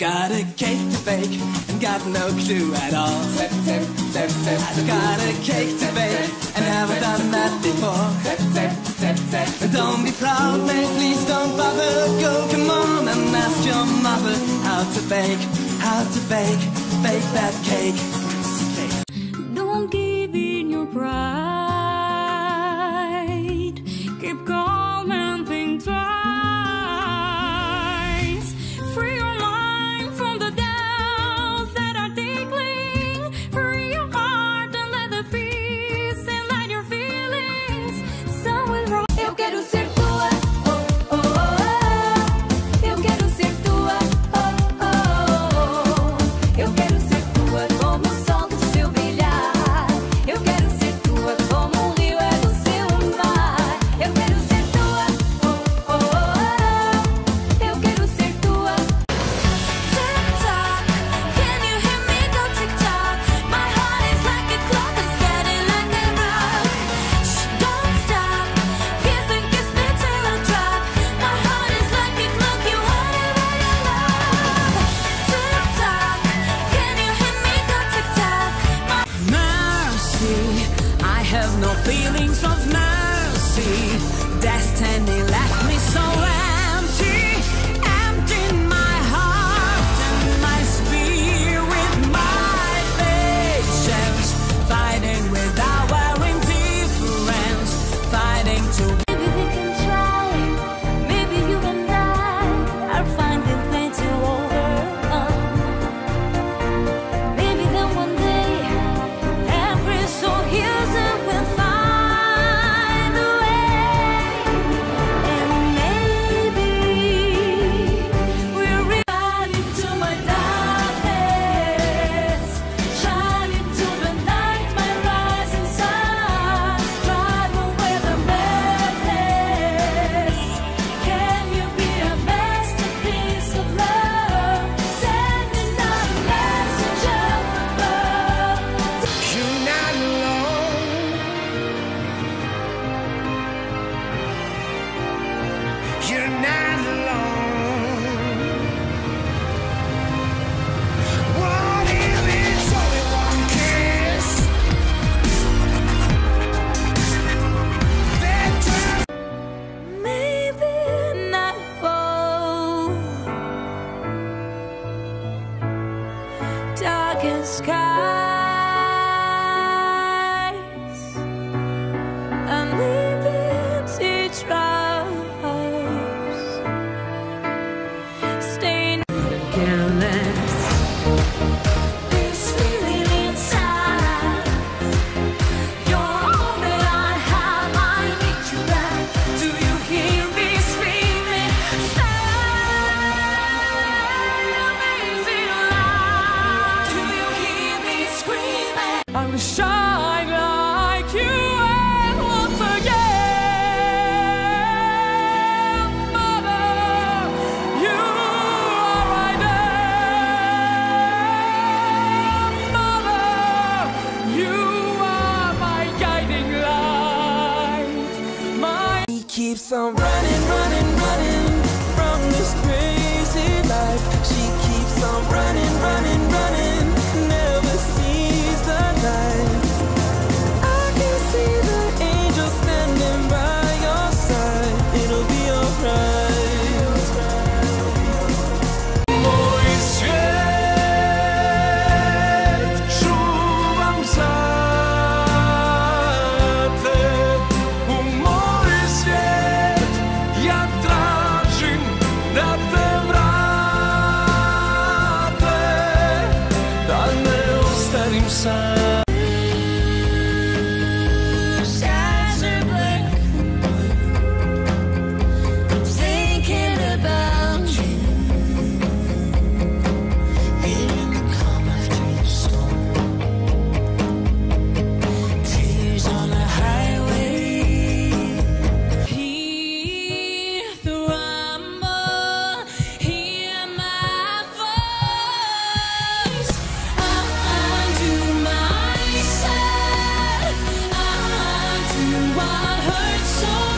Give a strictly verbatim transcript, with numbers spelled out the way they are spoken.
got a cake to bake and got no clue at all. Tip, tip, tip, tip. I've got a cake to bake and haven't done that before. Tip, tip, tip, tip. Don't be proud, mate, please don't bother. Go, come on and ask your mother how to bake, how to bake, bake that cake. Don't give in your pride. Keep calm and think twice. Free your mind from the doubts that are tickling. Free your heart and let the peace enlighten your feelings. So is wrong. Eu quero ser tua, oh, oh, oh, oh. Eu quero ser tua, oh, oh, oh. Eu quero ser tua como o sol do seu brilhar. Eu quero ser tua como o rio é do seu mar. Eu quero ser tua, oh, oh, oh, oh. Eu quero ser tua. Tick-tock, can you hear me go tick-tock? My heart is like a clock, I'm steady like a rock. Shh, don't stop, kiss and kiss me till I drop. My heart is like a clock, you whatever you love. Tick-tock, can you hear me go tick-tock? My Mercy, I have no feelings of mercy. Destiny left me so empty, empty in my heart and my spirit, my patience, fighting with our indifference, fighting to. Maybe we can try. Maybe you and I are finding things to overcome. Maybe then one day every soul hears and will find a way. And maybe we'll ride into my darkness, shine into the night, my rising sun, drive away the madness. Can you be a masterpiece of love, sending out a message of love? You're not alone. You're not alone. What if it's only one kiss? Better. Maybe nightfall, darkened skies, and maybe teardrops stain careless. This feeling inside, you're all that I have. I need you back. Do you hear me screaming? Stay amazing light. Do you hear me screaming? I'm shine like you and once again, mother. You are right there, mother. You are my guiding light. My He keeps on running, running, running from this crazy life. She keeps on running, running, running, never sees the light. I can see the angel standing by your side. It'll be alright. Mój świat czuwam za tym. Mój świat jak trażym na tym ratę. Dalne ostarim sam. skies are black. I'm thinking about you. Here in the calm after the storm. Tears on the highway. Hear the rumble, hear my voice. Undo myself, undo what hurts so